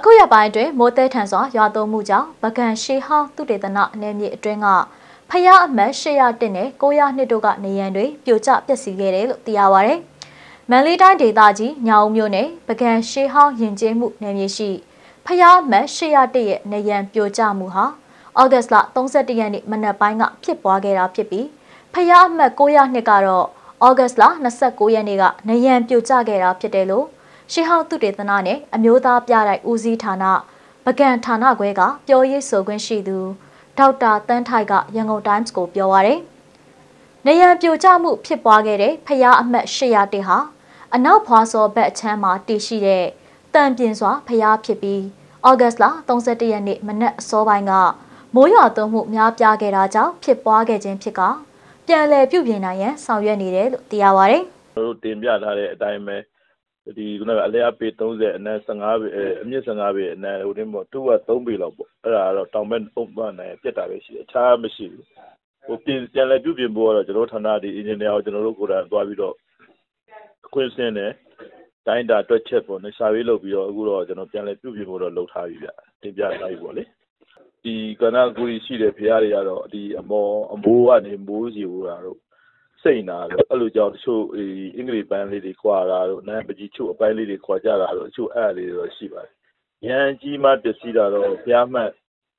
အခုရပိုင်းတွင်မိုးတဲထန်စွာရွာသွန်းမှုကြောင့်ပကံရှေဟောင်းသုတေသနနယ်မြေအတွင်းကဖျားအမတ်801နဲ့902တို့ကနေရန်တွေပြိုကျပျက်စီးခဲ့တယ်လို့သိရပါဗျ။မန်လေးတိုင်းဒေသကြီးညောင်မြို့နယ်ပကံရှေဟောင်းယဉ်ကျေးမှုနယ်မြေရှိဖျားအမတ်801ရဲ့နေရန်ပြိုကျမှုဟာဩဂတ်စ်လ31ရက်နေ့မနက်ပိုင်းကဖြစ်ပွားခဲ့တာဖြစ်ပြီးဖျားအမတ်902ကတော့ဩဂတ်စ်လ29ရက်နေ့ကနေရန်ပြိုကျခဲ့တာဖြစ်တယ်လို့ရှေဟောင်းသုတေသနနဲ့အမျိုးသားပြတိုက်ဦးစီးဌာနပကံဌာနခွဲကပြောရေးဆိုခွင့်ရှိသူဒေါက်တာတန်းထိုက်ကရန်ကုန်တိုင်းစ်ကိုပြောပါရယ်။နေရန်ပြိုကျမှုဖြစ်ပွားခဲ့တဲ့ဖျားအမတ်801ဟာအနောက်ဖွာစော်ဘက်အချမ်းမှာတည်ရှိတဲ့တန်ပြင်စွာဖျားဖြစ်ပြီးဩဂတ်စ်လ31ရက်နေ့မနက်အစောပိုင်းကမိုးရွာသွန်းမှုများပြားခဲ့တာကြောင့်ဖြစ်ပွားခဲ့ခြင်းဖြစ်ကပြန်လည်ပြုပြင်နိုင်ရန်ဆောင်ရွက်နေတယ်လို့သိရပါရယ်။တို့တင်ပြထားတဲ့အတိုင်းပဲဒီခုနကအလဲအပေ30အနက်15ပေအမြင့်15ပေအနက်ဟိုတင်းပေါ့သူက3ပေလောက်ပေါ့အဲ့ဒါကတော့တောင်ဘက်ပုံမှန်နိုင်ပြက်တာပဲရှိတယ်အခြားမရှိဘူးဟိုပြန်လဲပြုပြင်ဖို့ကတော့ကျွန်တော်ဌာနဒီအင်ဂျင်နီယာကိုကျွန်တော်တို့ကိုယ်တိုင်သွားပြီးတော့အခွင့်စင်းတယ်တိုင်းတာတွက်ချက်ပေါ့နေစာရေးလုပ်ပြီးတော့အခုတော့ကျွန်တော်ပြန်လဲပြုပြင်ဖို့တော့လုပ်ထားပြီဗျတင်ပြထားပြီပေါ့လေဒီကဏ္ဍကူရီရှိတဲ့ဖရားတွေကတော့ဒီအမိုးကနေမိုးစီဟိုတာတော့စိတ်နာတော့အဲ့လိုကြောင့်တချို့အင်္ဂလိပ်ပန်းလေးတွေခွာတာတို့နန်းပကြီးချို့အပိုင်းလေးတွေခွာကြတာတို့တချို့အဲ့လေးတွေတော့ရှိပါတယ်။ရန်ကြီးမှပစ္စည်းတာတော့ဖျားမှတ်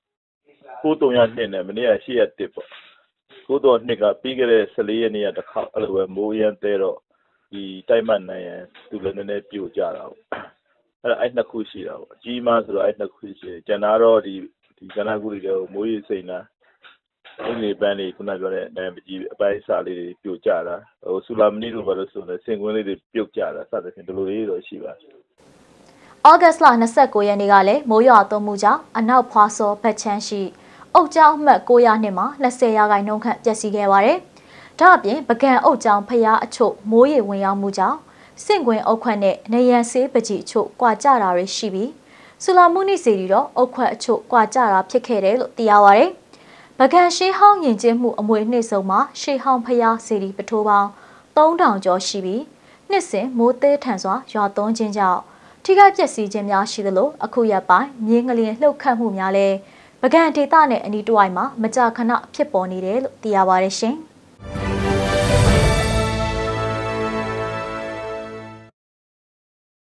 9302နဲ့မနေ့က801ပေါ့92ကပြီးခဲ့တဲ့14ရက်နေ့ကတစ်ခါအဲ့လိုပဲမိုးရန်တဲတော့ဒီတိုက်မှတ်နိုင်ရန်သူလည်းနည်းနည်းပြိုကျတာပေါ့အဲ့နှစ်ခုရှိတာပေါ့အကြီးမှဆိုတော့အဲ့နှစ်ခုရှိတယ်ကျန်တာတော့ဒီကဏ္ဍကူရီတွေမိုးရေစိတ်နာအင်္ဂလိပ်ပန်းလေးခုနပြောတဲ့နံပါတ်ကြီးအပိုင်းစာလေးတွေပြုတ်ကြတာဟိုဆူလာမနီတို့ဘာလို့ဆိုလဲစင်ကွင်းလေးတွေပြုတ်ကြတာစသဖြင့်ဒီလိုလေးတော့ရှိပါတယ်။ဩဂတ်စ်လ29ရက်နေ့ကလည်းမိုးရွာသွန်းမှုကြောင့်အနောက်ဖွာစောဘက်ချမ်းရှိအုတ်ကျောင်းအမှတ်902မှာ20ရာခိုင်နှုန်းခန့်ပျက်စီးခဲ့ပါတယ်။ဒါအပြင်ပကံအုတ်ကျောင်းဖျားအချို့မိုးရေဝင်ရောက်မှုကြောင့်စင့်ကွင်းအုတ်ခွက်နဲ့နေရန်ဆေးပကြီးအချို့ကွာကျတာတွေရှိပြီးဆူလာမှုနိစီရီတော့အုတ်ခွက်အချို့ကွာကျတာဖြစ်ခဲ့တယ်လို့သိရပါတယ်။ပကံရှေးဟောင်းယဉ်ကျေးမှုအမွေနှိမ့်ဆုံမှာရှေးဟောင်းဖျားစီရီပထိုးပေါင်း3000ကျော်ရှိပြီးနှစ်စဉ်မိုးသေးထန်စွာရွာသွန်းခြင်းကြောင့်ထိခိုက်ပျက်စီးခြင်းများရှိသလိုအခုရက်ပိုင်းမြေငလျင်လှုပ်ခတ်မှုများလည်းပကံဒေသနဲ့အနီးတစ်ဝိုက်မှာမကြာခဏဖြစ်ပေါ်နေတယ်လို့သိရပါတယ်ရှင်။